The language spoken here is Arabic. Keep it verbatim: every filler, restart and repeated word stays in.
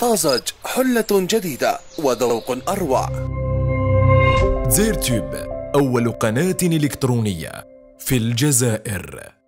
طازج، حلة جديدة وذوق أروع. زيرتيوب، أول قناة إلكترونية في الجزائر.